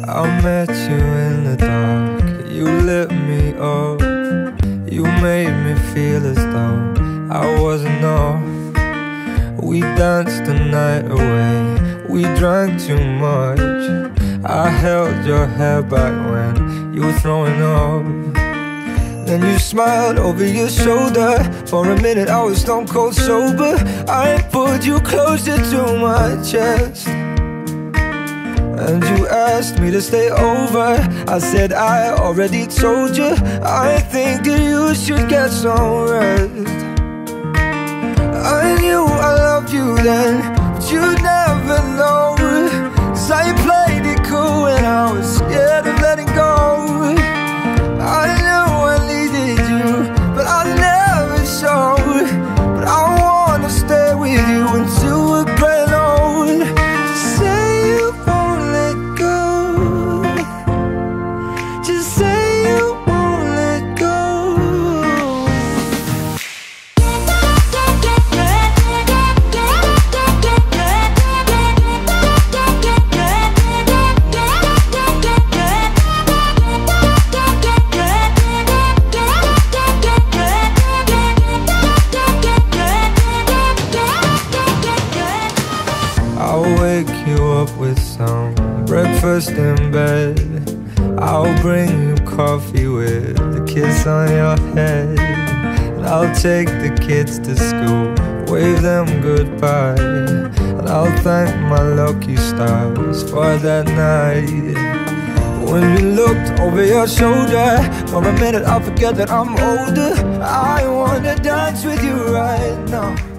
I met you in the dark, you lit me up. You made me feel as though I wasn't off. We danced the night away, we drank too much. I held your hair back when you were throwing up. Then you smiled over your shoulder. For a minute I was stone cold sober. I pulled you closer to my chest, and you asked me to stay over. I said I already told you, I think that you should get some rest. I knew I loved you then, but you'd never know, 'cause I played it cool when I was scared of letting go. I knew I needed you, but I never showed. But I wanna stay with you until we're growing old. Say you won't let go, just say you won't let go. I'll wake you up with some breakfast in bed. I'll bring you coffee with a kiss on your head. And I'll take the kids to school, wave them goodbye. And I'll thank my lucky stars for that night. When you looked over your shoulder, for a minute I forget that I'm older. I wanna dance with you right now.